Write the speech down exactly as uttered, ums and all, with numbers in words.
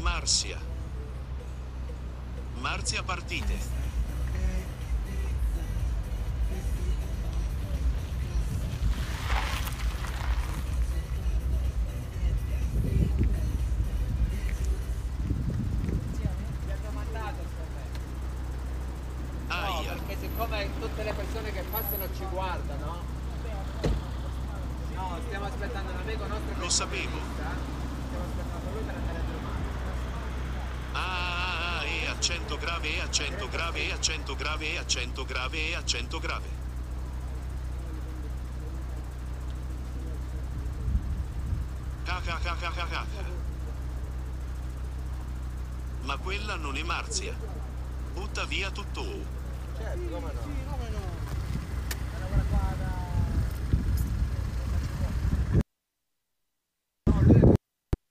Marzia. Marzia partite. No, perché siccome tutte le persone che passano ci guardano. No, stiamo aspettando un amico nostro che Lo sapevo. Stiamo aspettando lui per andare a domani. Ah, ah, ah, e accento grave, e accento grave, e accento grave, e accento grave, e accento grave. Cacacacacacca. Ma quella non è Marzia. Butta via tutto. Certo, come no? Sì, come no?